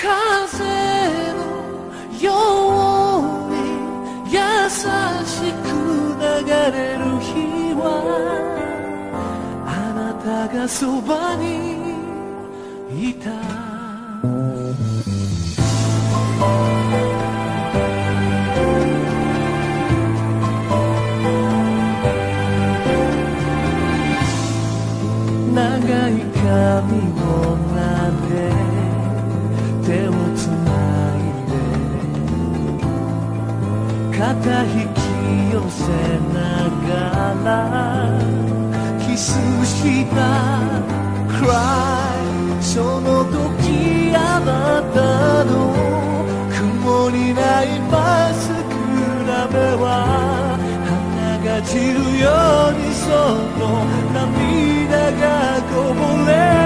風のように優しく流れる日はあなたがそばにいた。長い髪の中で手をつないで肩引き寄せながらキスした Cry その時あなたの曇りないまっすぐな目は花が散るようにその涙がこぼれ